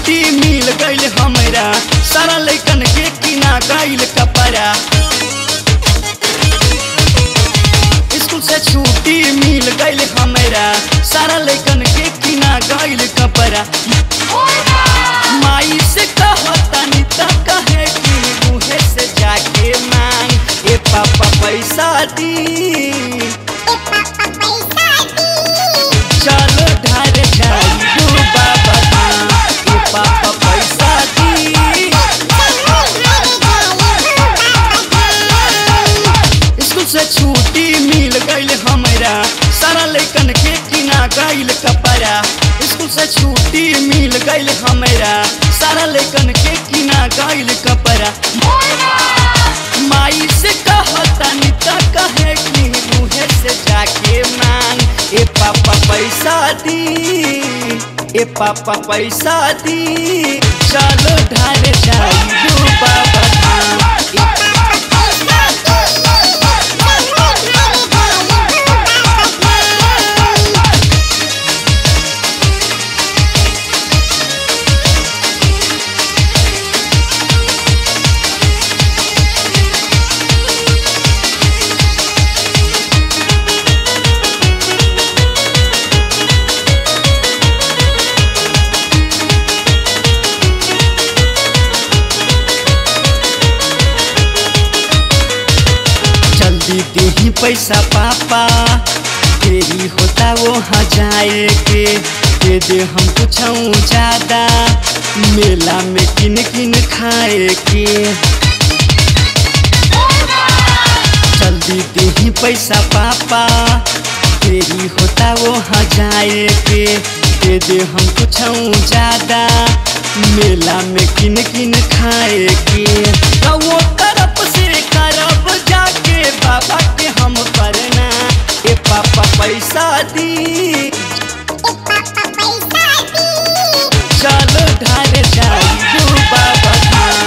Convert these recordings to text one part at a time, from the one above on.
छुट्टी मिल गइल हमरा, सारा लइकन के किना गइल कपड़ा। स्कूल से छुट्टी मिल गइल हमरा, सारा लइकन के किना गइल कपड़ा। माई से कहतानी त कहे कि मुहे से जाके मांग, ए पापा पैसा दी, चलो ढार जाइयो बाबा धाम, ए पापा पैसा दी। स्कूल से छुट्टी मिल गइल हमरा, सारा लइकन के किना गइल कपड़ा। स्कूल से छुट्टी मिल गइल हमरा, सारा लइकन के किना गइल कपड़ा। माई से कहतानी त कहे कि मुहे से जाके मांग, ए पापा पैसा दी, ए पापा पैसा दी, चलो ढार जाइयो बाबा धाम। देही पैसा पापा, देरी होता वहाँ जाए के, दे दे हम कुछ ज्यादा, मेला में किन किन खाए के। जल्दी देही पैसा पापा, देरी होता वहाँ जाए के, दे दे हम कुछ ज्यादा, मेला में किन किन खाए के। तो वो तरफ से करब जाके बाबा के हम करना, ए पापा पैसा दी, चलो ढार जाइयो बाबा धाम।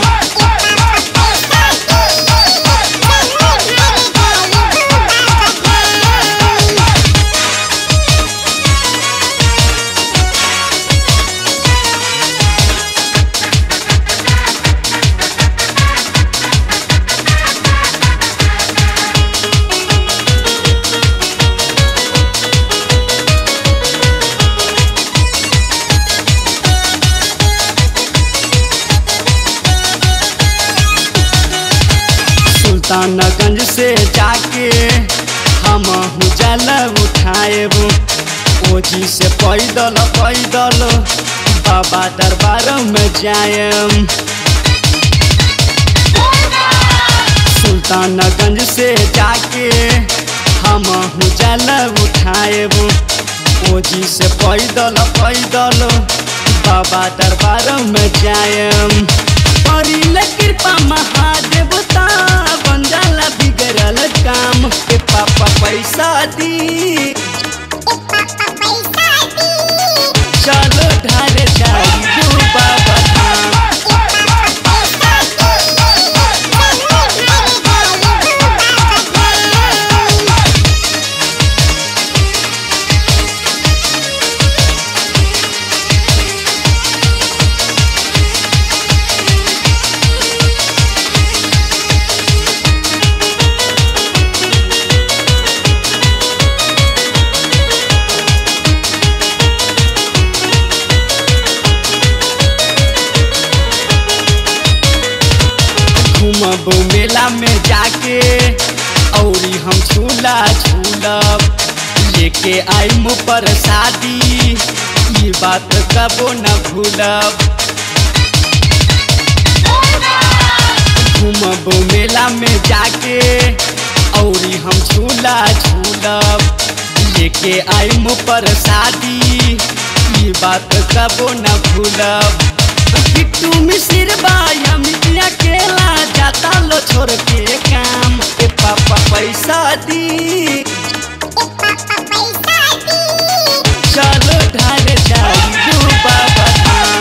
सुल्तानगंज से जाके हम जल उठाएब, ओजी से पैदल पैदल बाबा दरबार में जाएम। सुल्तानगंज से जाके हम जल उठाएब, ओजी से पैदल पैदल बाबा दरबार में जाएम। करिले कृपा महादेवता, बन जाला बिगड़ल काम, ए पापा पैसा दी, चलो ढार जाइयो बाबा धाम। घूमब मेला में जाके औरी हम झूला झूलब, लेके आई मुँह पर शादी, ये बात कबो न भूलब। घूमब मेला में जाके औरी हम झूला झूलब, लेके आई मुँह पर शादी, ये बात कबो न भूलब। किट्टू मिसिर बाई अमितिया केला, जाता लो छोड़ के काम, ए पापा पैसा दी, चलो ढार जाइयो बाबा धाम।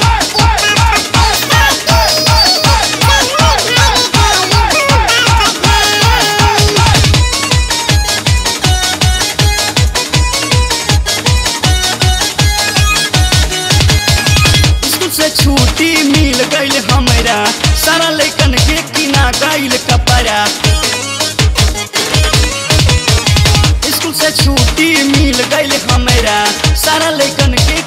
छूट छुट्टी मिल गइल हमरा, सारा लइकन के किना गइल कपड़ा। स्कूल से छुट्टी मिल गइल हमरा, सारा लइकन के